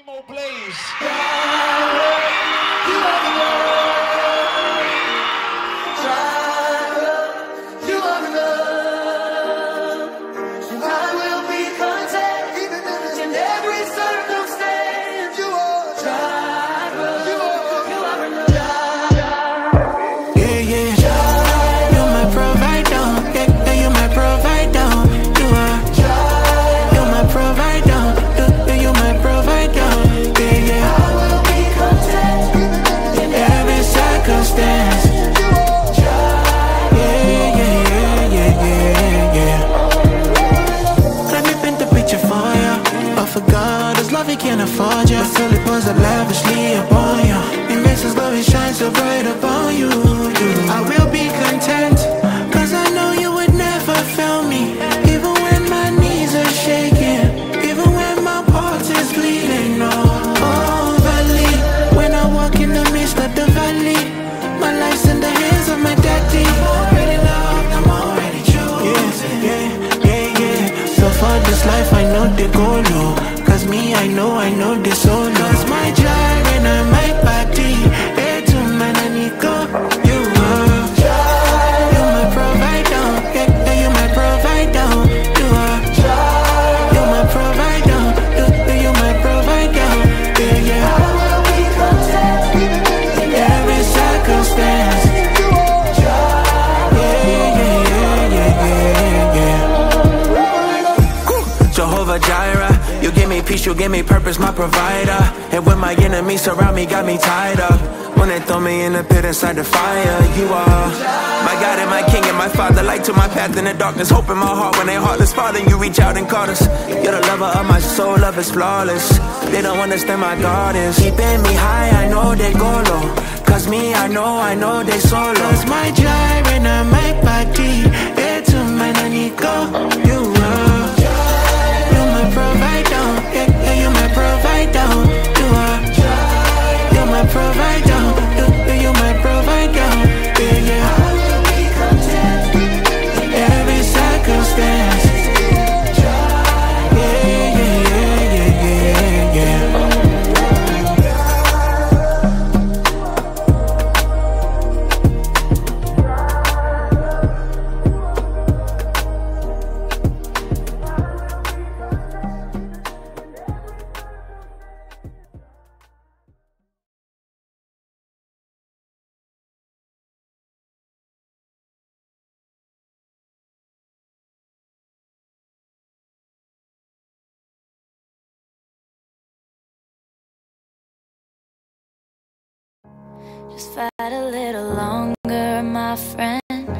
Emo Blaze. Can't afford you, Philip was lavishly upon you. He makes his glory shine so bright upon you. I will be content, cause I know you would never fail me. Even when my knees are shaking, even when my heart is bleeding. Oh, valley, when I walk in the midst of the valley, my life's in the hands of my daddy. I'm already loved, I'm already chosen. Yeah. So for this life I know the goal, cause me, I know this solo. Cause my jar and I my body, to man and Nico. You are, you're my provider. Yeah, you're my provider. You are, you're my provider. You're my provider. Yeah. I will be content in every circumstance. Yeah. Jehovah Jireh, you give me peace, you give me purpose, my provider. And when my enemies surround me, got me tied up. When they throw me in the pit inside the fire, you are my God and my King and my Father. Light to my path in the darkness, hope in my heart when they heartless. Father, you reach out and caught us. You're the lover of my soul, love is flawless. They don't understand my God is keeping me high, I know they go low. Cause me, I know they solo. Cause my gyre and I my body, to my Nico. You are, you're my provider. Yeah, you're my provider. You are, you're my provider. You're my provider. Yeah. I will be content in every circumstance. Just fight a little longer, my friend.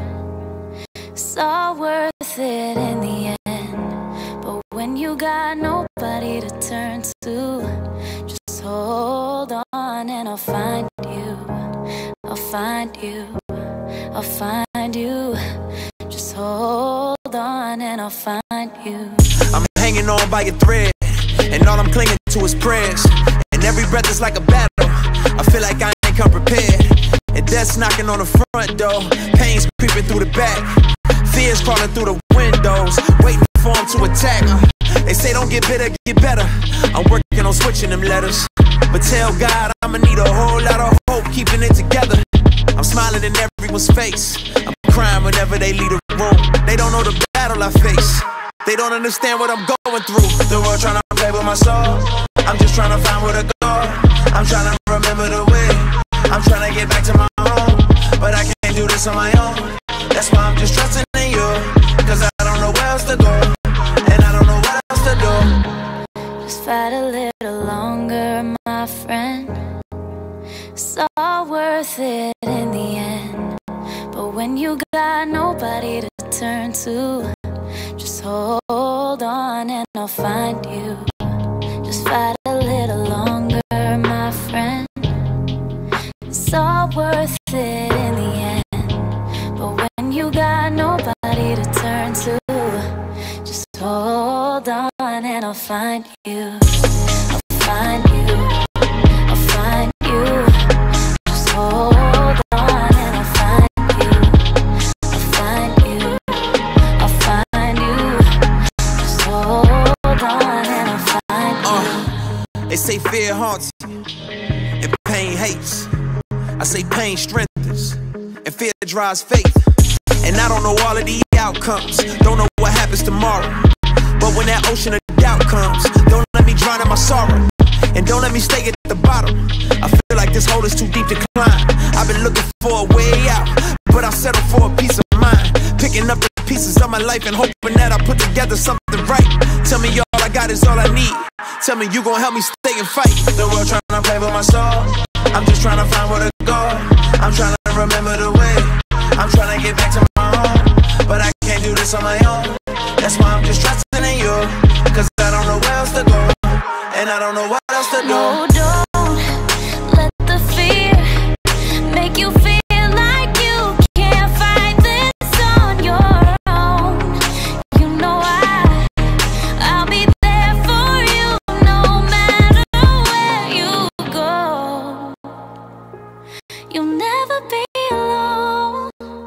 It's all worth it in the end. But when you got nobody to turn to, just hold on and I'll find you. I'll find you. I'll find you. Just hold on and I'll find you. I'm hanging on by a thread, and all I'm clinging to is prayers. And every breath is like a battle. I feel like I ain't come prepared, and death's knocking on the front door. Pain's creeping through the back, fears crawling through the windows, waiting for them to attack. They say don't get bitter, get better. I'm working on switching them letters, but tell God I'ma need a whole lot of hope keeping it together. I'm smiling in everyone's face, I'm crying whenever they leave the room. They don't know the battle I face, they don't understand what I'm going through. The world trying to play with my soul, I'm just trying to find where to go. I'm trying to remember the way, I'm trying to get back to my home, but I can't do this on my own. That's why I'm just trusting in you, cause I don't know where else to go, and I don't know what else to do. Just fight a little longer, my friend. It's all worth it in the end. But when you got nobody to turn to, just hold on and I'll find you. Just fight a little longer, my friend. It's all worth it in the end. But when you got nobody to turn to, just hold on and I'll find you. I'll find you. I'll find you. Just hold on and I'll find you. I'll find you. I'll find you. Just hold on and I'll find you. They say fear haunts you, and pain hates. I say pain strengthens, and fear drives faith. And I don't know all of the outcomes, don't know what happens tomorrow. But when that ocean of doubt comes, don't let me drown in my sorrow, and don't let me stay at the bottom. I feel like this hole is too deep to climb. I've been looking for a way out, but I'll settle for a peace of mind. Picking up the pieces of my life and hoping that I put together something right. Tell me all I got is all I need. Tell me you gon' help me stay and fight. The world tryna play with my soul, I'm just tryna find where to go. I'm tryna remember the way, I'm tryna get back to my home. But I can't do this on my own. That's why I'm just trusting in you, cause I don't know where else to go, and I don't know what else to do. No, don't let the fear make you feel like you can't fight this on your own. You know I'll be there for you no matter where you go. You'll never be alone.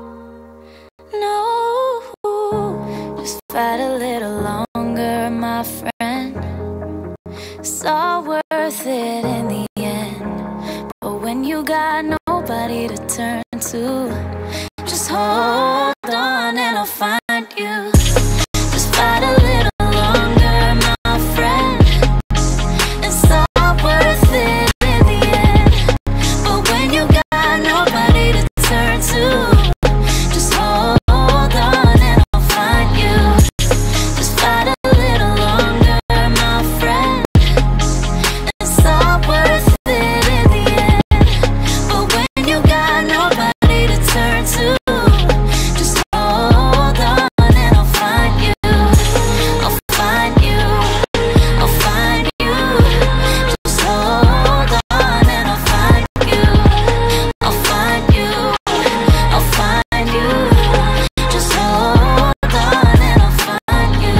No, just fight a little longer, my friend. It's all worth it in the end. But when you got nobody to turn to, just hold on and I'll find you. Just fight a little longer, my friend. It's all worth it in the end. But when you got nobody to turn to, just hold on and I'll find you. Just fight a little longer, my friend. It's all worth it in the end. But when you got nobody to turn to, just hold on and I'll find you. I'll find you. I'll find you. Just hold on and I'll find you. I'll find you. I'll find you. Just hold on and I'll find you.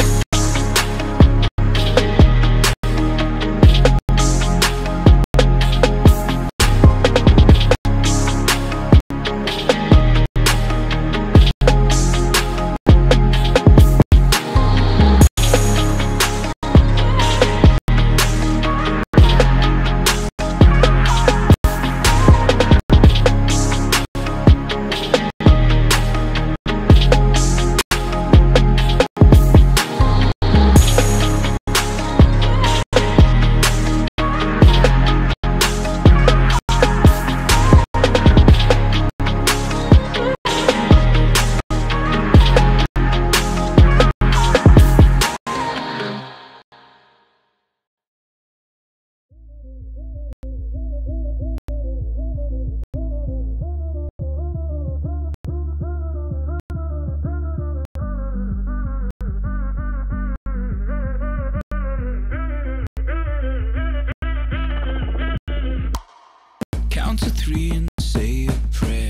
Count to 3 and say a prayer.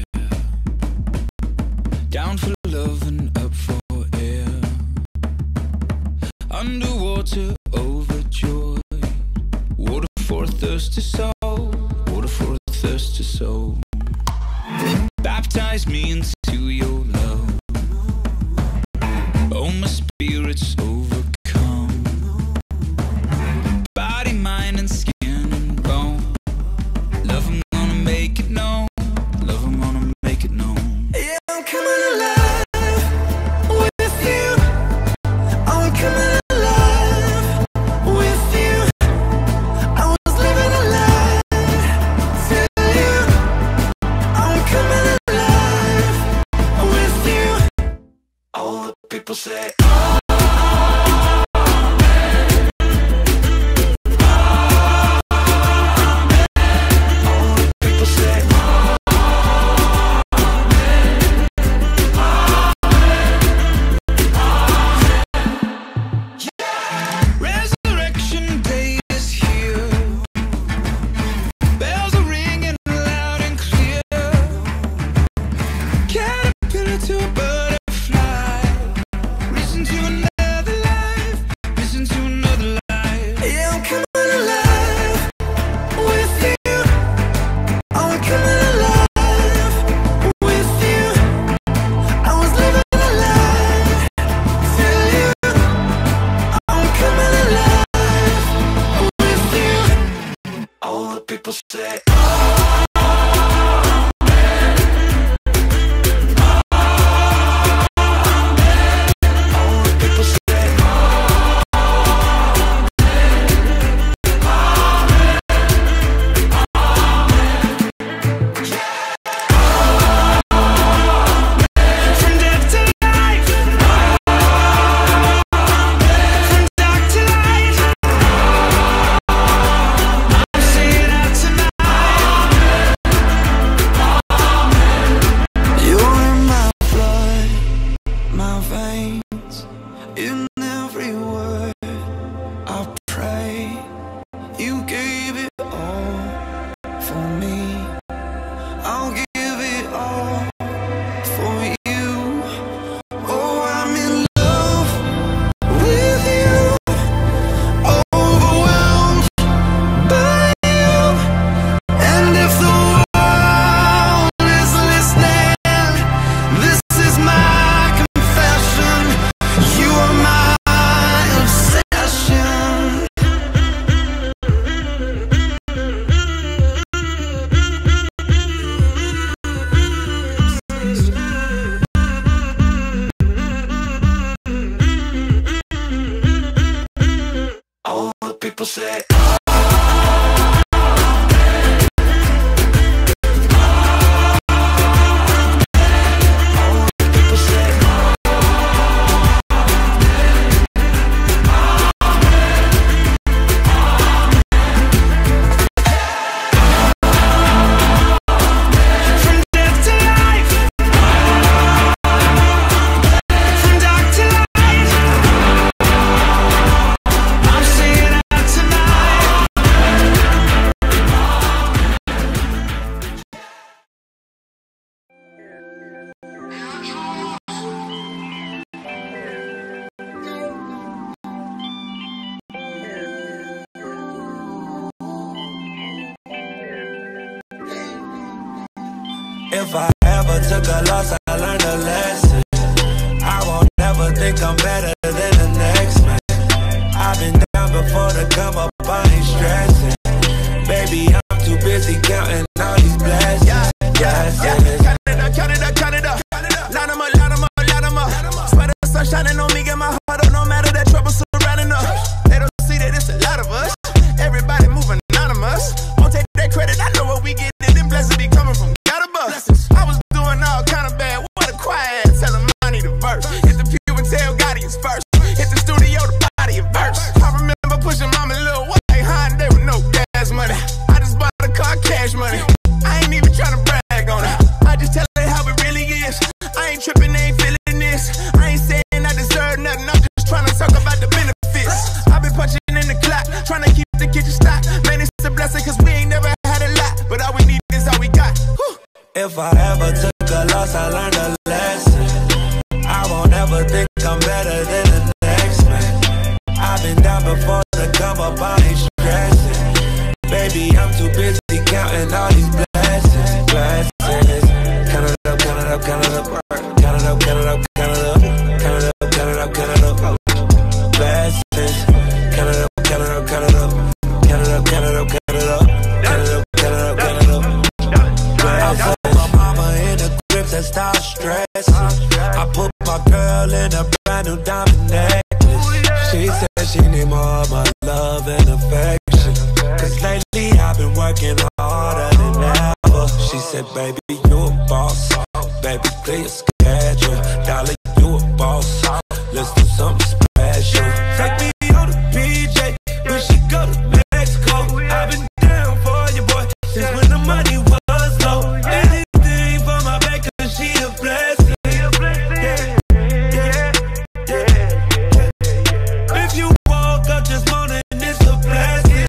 Down for love and up for air. Underwater, overjoyed. Water for a thirsty soul. Water for a thirsty soul. Baptize me into your love. Oh, my spirit's overcome. Body, mind, and skin and bone. Love, I'm gonna make it known. Love, I'm gonna make it known. Yeah, I'm coming alive with you. I'm coming alive with you. I was living a lie till you. I'm coming alive with you. All the people say, people say, Resurrection day is here. Bells are ringing loud and clear. Caterpillar to a butterfly. Risen to people say, in every word I pray, you gave it all for me. I'll give it all for you. Oh, I'm in love with you, overwhelmed by you. And if the world is listening, this is my confession. You are my obsession. All the people say, if I ever took a loss, I learned a lesson. I won't never think I'm better than the next man. I've been down before to come up, I ain't stressing. Baby, I'm too busy counting all these blessings. Count it up, count it up. Line them up, line them up, line them up. Swear the sun shining on me, get my heart up, no matter that trouble surrounding us. They don't see that it's a lot of us. Everybody moving anonymous. Won't take that credit, I know what we get. Them blessings be coming from God above. I was doing all kind of bad. What a quiet ass, tell him I need a verse. Hit the pew and tell Gotti first. Hit the studio to body a verse. I remember pushing mama little white Honda with no gas money. I just bought a car, cash money. I ain't even trying to brag on it. I just tell it how it really is. I ain't tripping, ain't feeling this. I ain't saying I deserve nothing. I'm just trying to talk about the benefits. I've been punching in the clock, trying to keep the kitchen stocked. Man, it's a blessing, cause we ain't never had a lot. But all we need is all we got. Whew. If I ever took a loss, I learned a lesson. I won't ever think I'm better than the next man. I've been down before to come up, I ain't stressing. Baby, I'm too busy counting all these blessings. Count it up, count it up, count it up. Count it up, count it up, count it up. Count it up, count it up, count it up. Blessings. Count it up, count it up, count it up. Count it up, count it up, count it up. Count it up, count it up, count it up. I put my mama in the grips and start stressing. I put my girl in a brand new diamond necklace. She said she need more of my love and affection. Cause lately I've been working harder than ever. She said, baby, you a boss. Baby, clear your schedule. Darling, you a boss. Let's do something special. Take me on the PJ when she go to Mexico. I've been down for you, boy, since when the money was low. Anything for my back, cause she a blessing. If you woke up this morning, it's a blessing.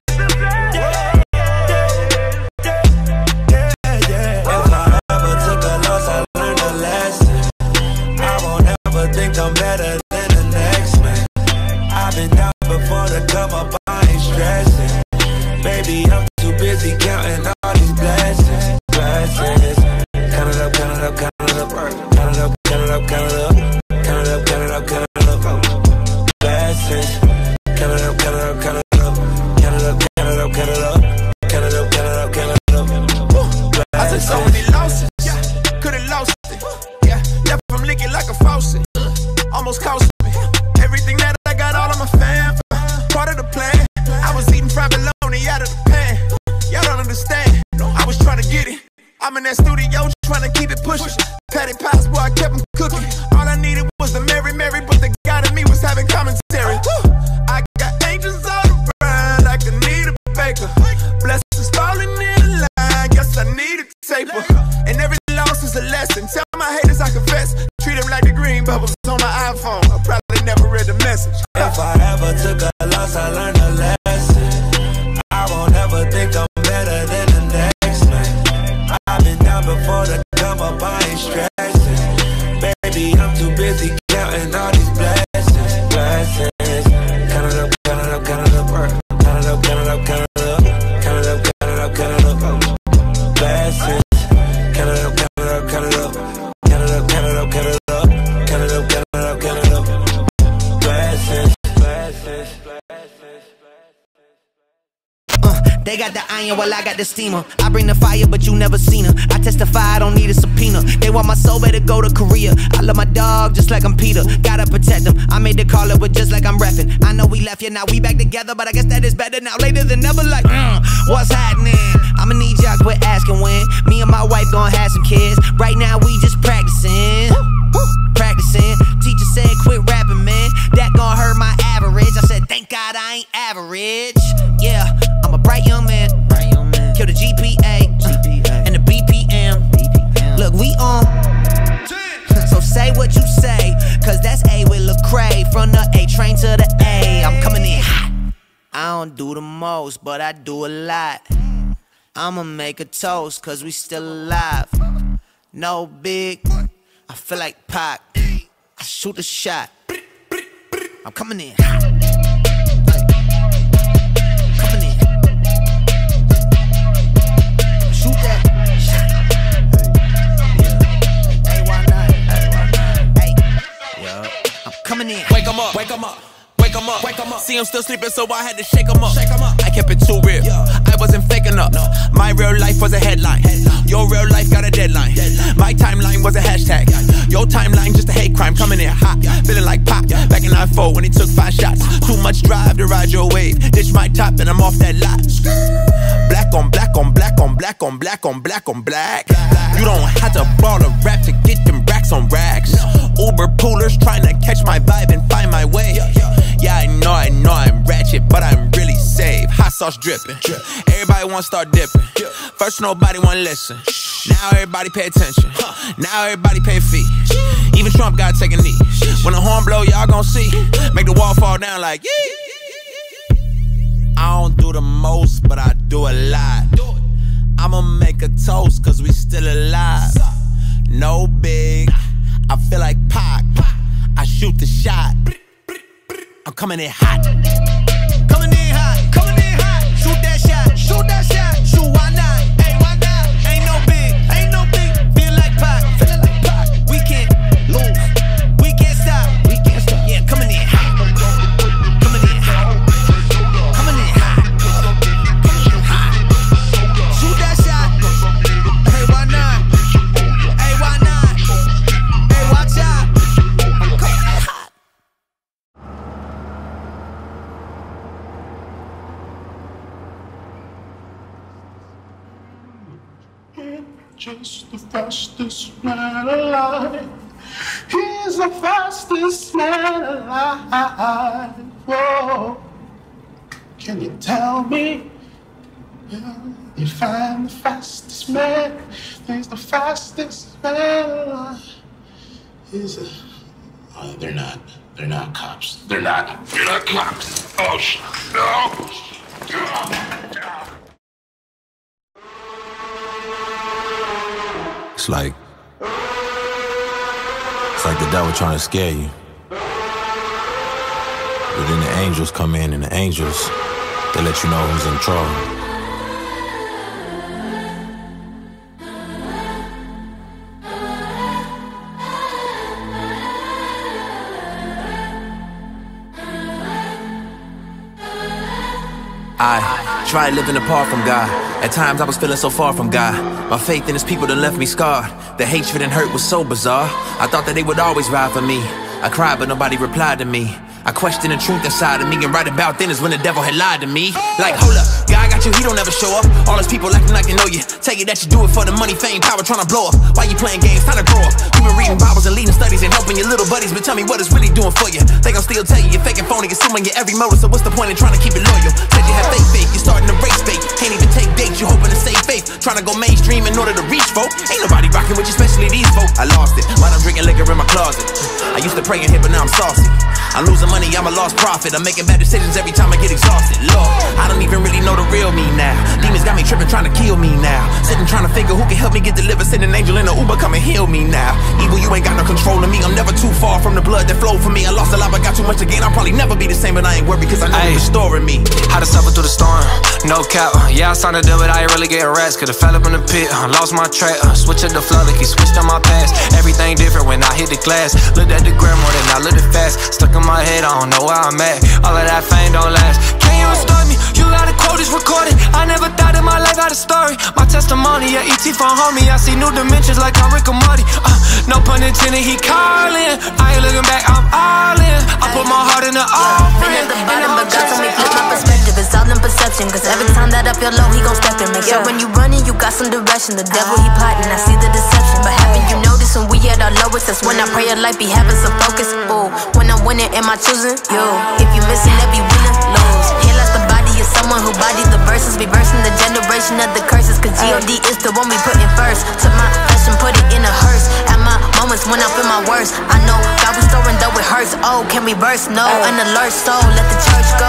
If I ever took a loss, I learned a lesson. I won't ever think I'm better than the next man. I've been down before to come up, I ain't stressing. Baby, I'm too busy counting all these blessings. Count it up, count it up, count it up. Count it up, count it up, count it up. Count it up, count it up, count it up. Blessings. Count it up, count it up, count it up. Count it up, count it up, count it up. Count it up, count it up. So many losses, could've lost it. Yeah, left from licking like a faucet. Almost cost me everything that I got, all of my fam. Part of the plan. I was eating fried bologna out of the pan. Y'all don't understand. I was trying to get it. I'm in that studio trying to keep it pushing. Patty pies, boy, I kept them cooking. All I needed was the Mary, but the God in me was having commentary. I got angels all around like Anita Baker. Blessings falling in line, guess I need a taper. And every loss is a lesson. Tell my haters I confess. Treat them like the green bubbles on my iPhone. I probably never read the message. If I ever took a loss, I learned a lesson. I won't ever think I'm better than the next man. I've been down before to come up, I ain't stressing. Baby, I'm too busy counting all these blessings. Blessings. Count it up, count it up, count it up. Count it up, count it up, count it up. Count it up, count it up, count it up. Blessings. Count it up, count it up, count it up. Count it up, count it up, count it up. Count it up, count it up, count it up. Blessings. Blessings. They got the iron while I got the steamer. I bring the fire, but you never seen her. I testify, I don't need a subpoena. They want my soul, better go to Korea. I love my dog just like I'm Peter. Gotta protect them. I made the call up, but just like I'm repping. I know we left, yeah, now we back together, but I guess that is better now. Later than never, like, what's happening? I'ma need y'all quit asking when. Me and my wife gon' have some kids. Right now we just practicing. Practicing. Teacher said quit rapping, man. That gon' hurt my average. I said thank God I ain't average. Yeah, I'm a bright young man. Kill the GPA and the BPM. Look, we on. So say what you say, cause that's A with Lecrae. From the A train to the A, I'm coming in hot. I don't do the most, but I do a lot. I'ma make a toast, cause we still alive. No big, I feel like Pac. I shoot a shot. I'm coming in hot. Coming in. Shoot that shot. Hey, why not? Hey, yeah. I'm coming in. Wake 'em up, wake 'em up. Wake 'em up, wake 'em up. See him still sleeping, so I had to shake 'em up. I kept it too real. I wasn't faking up. My real life was a headline. Your real life got a deadline. My timeline was a hashtag. Your timeline just a hate crime. Coming in hot, feeling like Pac. Back in 94 when he took 5 shots. Too much drive to ride your wave. Ditch my top and I'm off that lot. Black on black on black on black on black on black on black. You don't have to ball a rap to get them racks on racks. Uber poolers trying to catch my vibe and find my way. Yeah, I know I'm ratchet, but I'm really safe. Hot sauce dripping. Everybody wanna start dipping. First nobody wanna listen. Now everybody pay attention. Now everybody pay a fee. Even Trump gotta take a knee. When the horn blow, y'all gon' see. Make the wall fall down like yee. I don't do the most, but I do a lot. I'ma make a toast, cause we still alive. No big, I feel like Pac. I shoot the shot. I'm coming in hot. Coming in hot, coming in hot. Shoot that shot, shoot that shot. Shoot, why not? Hey, why not? Ain't no big, ain't no big. Feel like Pac, feeling like Pac. We can't lose, we can't stop, we can't stop. Yeah, coming in hot. Coming in hot. Coming in hot. Coming in hot. Shoot that shot. Hey, why not? Hey, why not? Hey, watch out. I'm coming in hot. Just the fastest man alive. He's the fastest man alive. Whoa. Can you tell me? You find the fastest man. He's the fastest man alive. He's a. Oh, they're not cops. They're not cops. Oh, no. It's like the devil trying to scare you. But then the angels come in, and the angels, they let you know who's in trouble. Tried living apart from God. At times I was feeling so far from God. My faith in his people done left me scarred. The hatred and hurt was so bizarre. I thought that they would always ride for me. I cried but nobody replied to me. I questioned the truth inside of me, and right about then is when the devil had lied to me. Like, hold up, God got you, he don't ever show up. All his people acting like they know you. Tell you that you do it for the money, fame, power, trying to blow up. Why you playing games, time to grow up. You been reading Bibles and leading studies and helping your little buddies, but tell me what it's really doing for you. They gon' still tell you you're faking phony, consuming your every motive, so what's the point in trying to keep it loyal? Said you have faith, you're starting to race fake. Can't even take dates, you hoping to save faith. Trying to go mainstream in order to reach folk. Ain't nobody rocking with you, especially these folk. I lost it, while I'm drinking liquor in my closet. I used to pray and hit, but now I'm saucy. I'm losing money, I'm a lost prophet. I'm making bad decisions every time I get exhausted. Lord, I don't even really know the real me now. Demons got me tripping, trying to kill me now. Sitting trying to figure who can help me get delivered. Send an angel in an Uber, come and heal me now. Evil, you ain't got no control of me. I'm never too far from the blood that flowed for me. I lost a lot, but got too much to gain. I'll probably never be the same, but I ain't worried because I know you're restoring me. Had to suffer through the storm, no cap. Yeah, I signed a deal, but I ain't really getting rest. Could've fell up in the pit, lost my track. Switch up the flow like he switched on my past. Everything different when I hit the glass. Looked at the gram more than I looked at fast. Stuck in my head, I don't know where I'm at. All of that fame don't last. Can you restore me? You gotta quote is recorded. I never thought in my life had a story. My testimony, yeah, ET phone homie. I see new dimensions like I'm Rick and Morty. No pun intended, he calling. I ain't looking back, I'm all in. I put my heart in the offering. Been at the bottom, but God told me flip my perspective. It's all in perception, cause every time that I feel low, he gon' step in. Make sure when you running, you got some direction. The devil, he plotting, I see the deception. But haven't you noticed when we at our lowest? That's when I pray a life be having some focus. Ooh, when I'm winning, am I choosing you? If you missing, that be winning, lose. He lost the body of someone who bodied the verses. Reversing the generation of the curses. Cause G.O.D. is the one we putting first. Took my flesh and put it in a hearse. At my moments when I feel my worst, I know God was throwing though it hurts. Oh, can we burst? No, an alert soul, let the church go.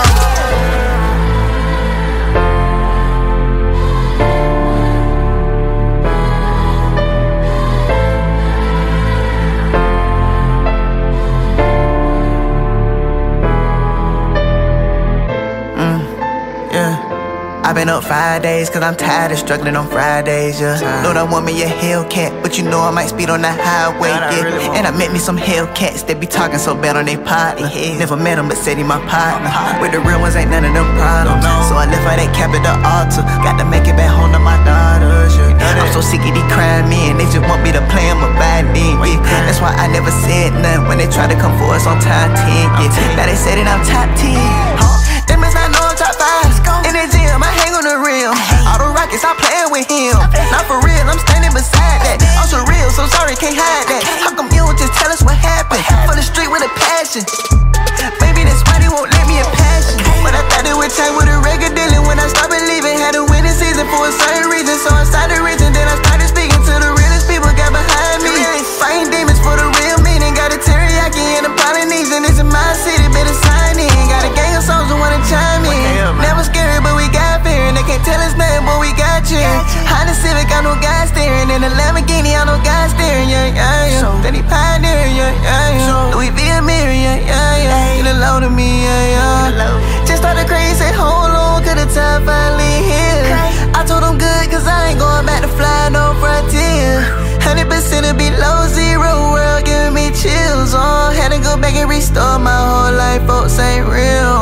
I've been up 5 days cause I'm tired of struggling on Fridays, yeah. Lord, I want me a Hellcat, but you know I might speed on the highway, yeah. And I met me some Hellcats that be talking so bad on they partner. Never met him but said he my partner. With the real ones ain't none of them problems. So I left all that cap at the altar. Got to make it back home to my daughters, yeah. I'm so sick of these crying men, they just want me to play them abiding, yeah. That's why I never said nothing when they try to come for us on time 10, yeah. Now they say that I'm top 10, Them is not know I'm top 5. In the gym, I hang on the rim. All the rockets, I'm playing with him. Not for real, I'm standing beside that. I'm so real, so sorry, can't hide that. How come you don't just tell us what happened? For the street with a passion. Baby, that's why they won't let me a passion. But I thought it would change with a record dealing. When I stopped believing, had a winning season for a certain reason. So I started reaching, then I started speaking to the realest people got behind me. Fighting demons for the real meaning. Got a teriyaki and a Polynesian. This is my city, better sign in. Got a gang of souls who wanna chime in. Never scary, but we got fear. And they can't tell us nothing, but we got you. Honda Civic, I know God steering. And the Lamborghini, I know God steering. Yeah, yeah, yeah. Then he pioneering, yeah, yeah, yeah. Louis V. a mirror, yeah, yeah, yeah. You done low to me, yeah, yeah. Just started crazy, hold on, could the time finally here. I told them good, cause I ain't going back to fly no frontier. 100% to below 0, world giving me chills. Had to go back and restore my whole life, folks ain't real.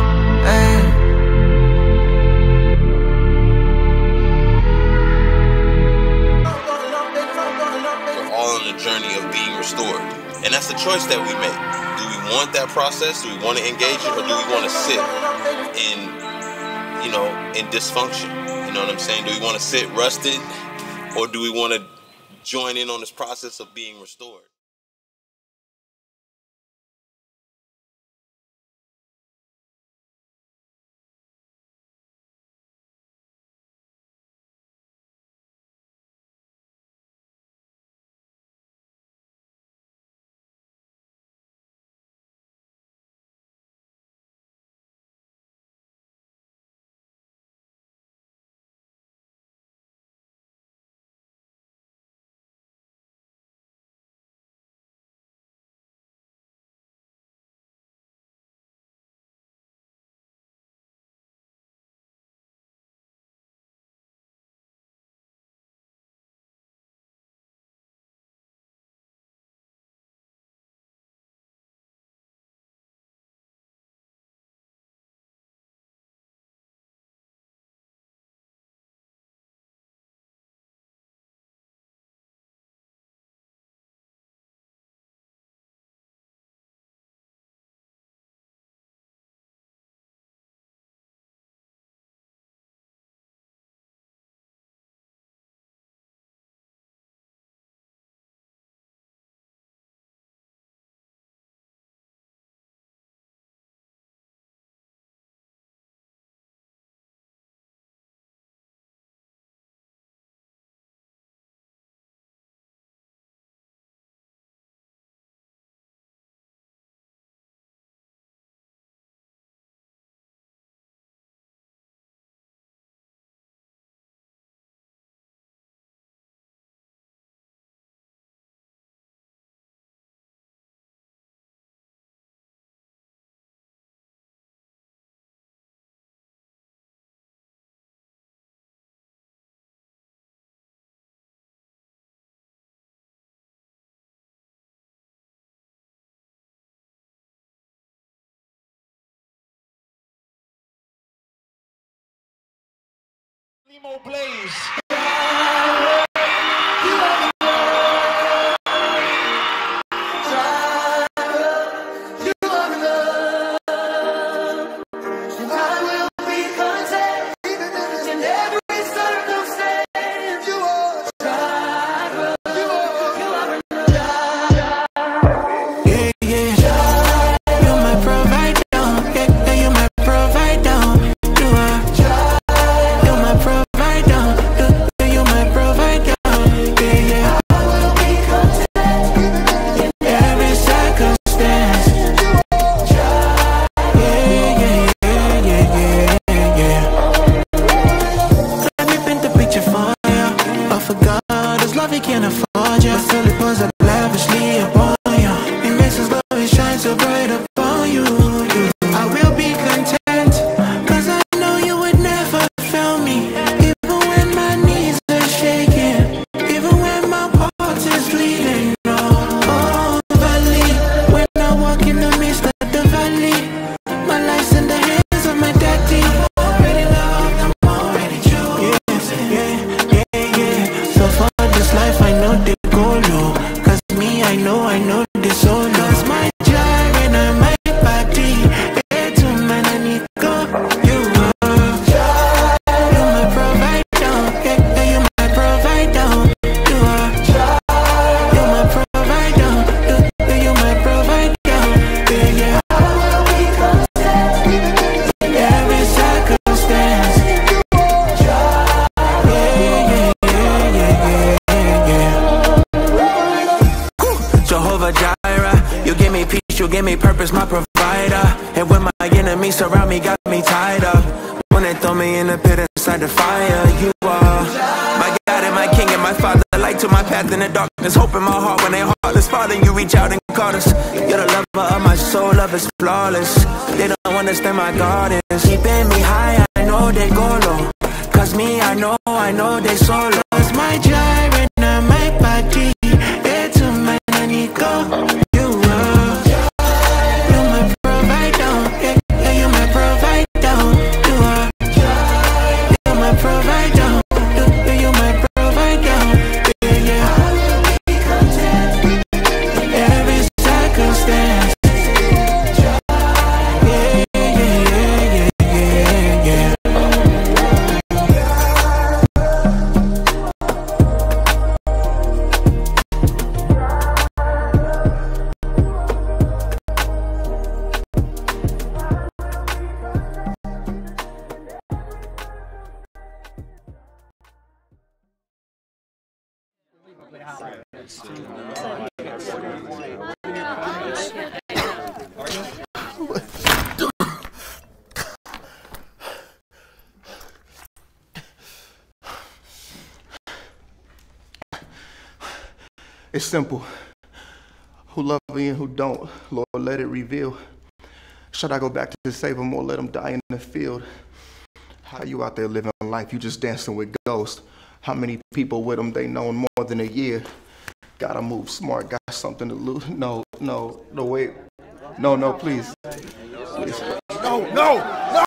We're all on the journey of being restored. And that's the choice that we make. Do we want that process? Do we want to engage it? Or do we want to sit in dysfunction? You know what I'm saying? Do we want to sit rusted? Or do we want to join in on this process of being restored? Emo Blaze. You give me purpose, my provider. And when my enemies surround me, got me tied up. When they throw me in the pit inside the fire, you are my God and my King and my Father. Light to my path in the darkness, hope in my heart when they heartless. Father, you reach out and call us. You're the lover of my soul, love is flawless. They don't understand my God is keeping me high, I know they go low. Cause me, I know they solo. It's my gyre and my body. It's a man I need go. It's simple. Who love me and who don't, Lord, let it reveal. Should I go back to save them or let them die in the field? How you out there living life? You just dancing with ghosts. How many people with them they known more than a year? Gotta move smart, got something to lose. No, wait. No, please. Please. No!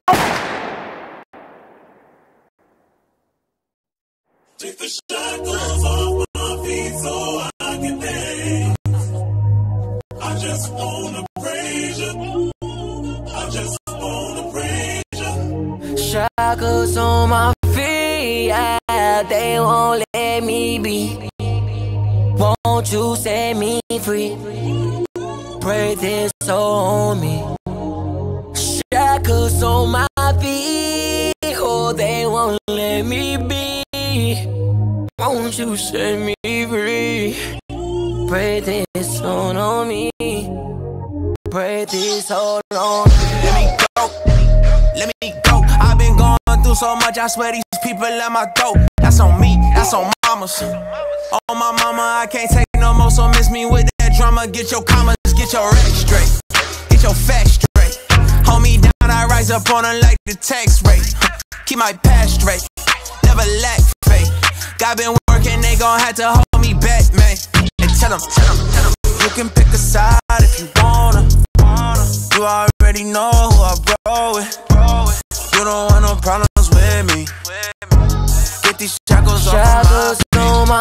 Take the shackles off my feet so I can dance. I just wanna praise you. I just wanna praise you. Shackles on my feet, yeah, they won't let me be. Won't you set me free? Pray this on me. Shackles on my feet, oh, they won't let me be. Won't you set me free? Pray this on me. Pray this all on me. Let me go. I've been going through so much, I swear these people at my throat. That's on me, that's on mamas. On my mama, I can't take no more, so miss me with that drama. Get your commas, get your rec straight, get your facts straight. Hold me down, I rise up on her like the tax rate. Keep my past straight, never lack faith. God been working, they gon' have to hold me back, man. And tell them, you can pick a side if you wanna. You already know who I roll with. You don't want no problems with me.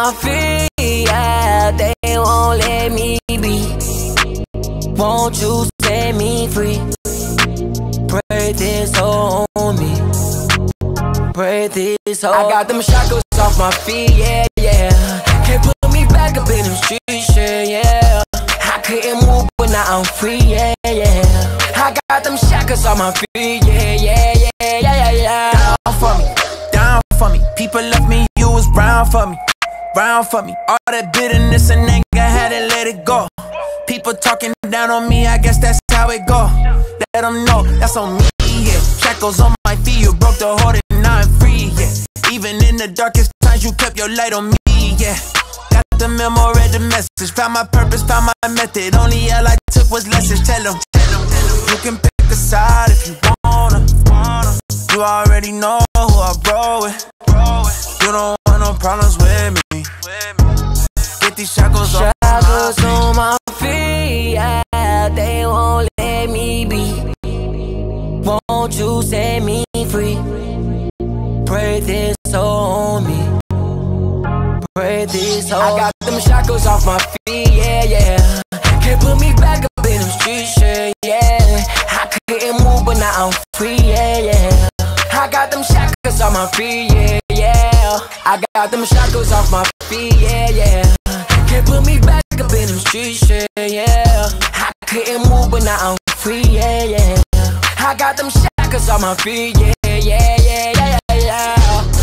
my feet, yeah, they won't let me be. Won't you set me free? Pray this on me. Pray this on. I got them shackles off my feet, yeah, yeah. Can't put me back up in them streets, yeah, yeah. I couldn't move, but now I'm free, yeah, yeah. I got them shackles on my feet, yeah, yeah, yeah, yeah, yeah, yeah. Down for me, down for me. People left me, you was brown for me, brown for me. All that bitterness and anger, had to let it go. People talking down on me, I guess that's how it go. Let them know, that's on me, yeah. Shackles on my feet, you broke the heart and now I'm free, yeah. Even in the darkest times, you kept your light on me, yeah. Got the memo, read the message. Found my purpose, found my method. Only L I took was lessons. Tell them, you can pick a side if you wanna. You already know who I roll with. You don't want no problems with me. Get these shackles off on my feet, yeah, they won't let me be. Won't you set me free? Pray this on me. Pray this on. I got them shackles off my feet, yeah, yeah. Can't put me back up in them streets, yeah, yeah. I couldn't move, but now I'm free, yeah, yeah. I got them shackles off my feet, yeah, yeah. I got them shackles off my feet, yeah, yeah. Can't put me back up in them streets, yeah, yeah. I couldn't move, but now I'm free, yeah, yeah. I got them shackles on my feet, yeah, yeah, yeah, yeah, yeah, yeah.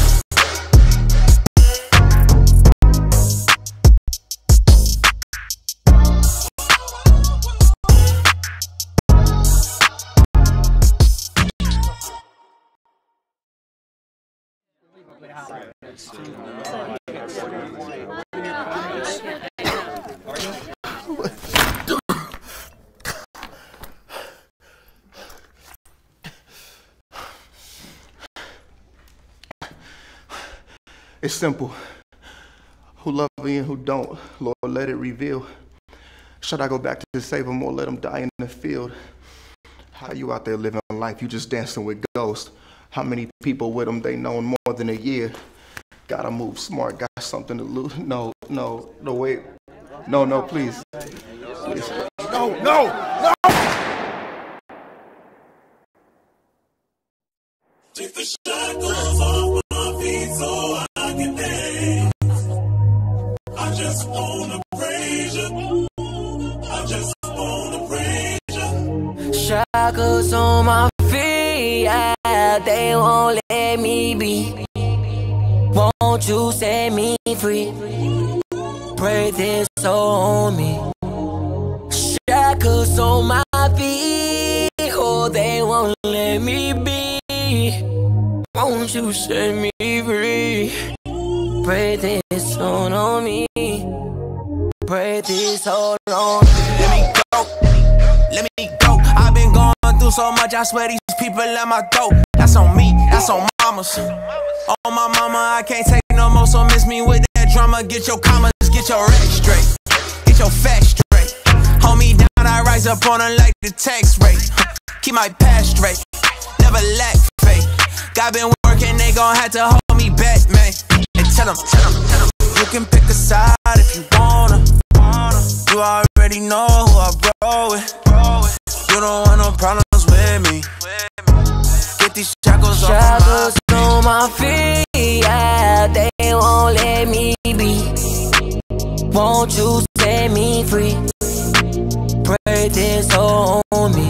It's simple. Who love me and who don't, Lord, let it reveal. Should I go back to save them or let them die in the field? How you out there living life, you just dancing with ghosts. How many people with them, they known more than a year? Gotta move smart, got something to lose. No, wait. No, please. Please. No! Take the shackles off my feet so I can dance. I just wanna praise you. I just wanna praise you. Shackles on my feet, yeah, they won't let me be. Won't you set me free? Pray this on me. Shackles on my feet, oh, they won't let me be. Won't you set me free? Pray this on me. Pray this on me. Let me go. I've been going through so much, I swear these people let my throat. That's on me, that's on mamas. On my mama, I can't take no more, so miss me with that drama. Get your commas, get your rec straight, get your facts straight. Hold me down, I rise up on her like the tax rate. Keep my past straight, never lack faith. God been working, they gon' have to hold me back, man. And tell them, you can pick a side if you wanna. You already know who I roll with. You don't want no problems with me. Get these shackles on my feet, yeah, they won't let me be. Won't you set me free? Pray this on me.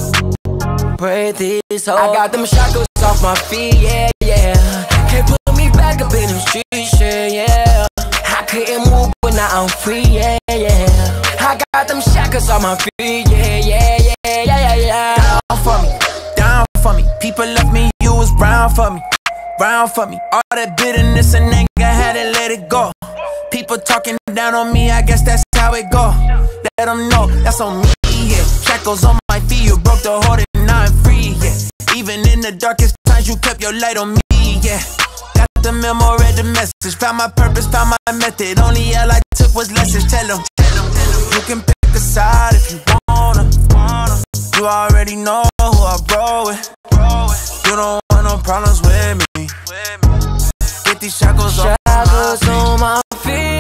Pray this on. I got them shackles off my feet, yeah, yeah. Can't put me back up in them streets, yeah, yeah. I couldn't move, but now I'm free, yeah, yeah. I got them shackles on my feet, yeah, yeah, yeah, yeah, yeah, yeah. Down for me. People left me, you was brown for me, brown for me. All that bitterness and anger, had to let it go. People talking down on me, I guess that's how it go. Let them know, that's on me, yeah. Shackles on my feet, you broke the heart and now I'm free, yeah. Even in the darkest times, you kept your light on me, yeah. Got the memo, read the message. Found my purpose, found my method. Only L I took was lessons. Tell them, you can pick a side if you wanna. You already know who I roll with. You don't want no problems with me. Get these shackles on my feet.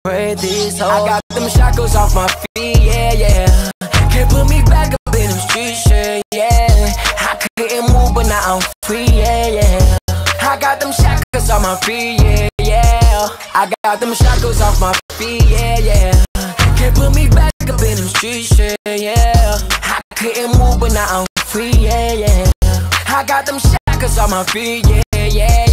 pray this whole. I got them shackles off my feet, yeah, yeah. Can't put me back up in them streets, yeah, yeah. I couldn't move, but now I'm free, yeah, yeah. I got them shackles off my feet, yeah, yeah. I got them shackles off my feet, yeah, yeah. Can't put me back up in them streets, yeah, yeah. I couldn't move, but now I'm free, yeah, yeah. I got them shackles on my feet, yeah, yeah.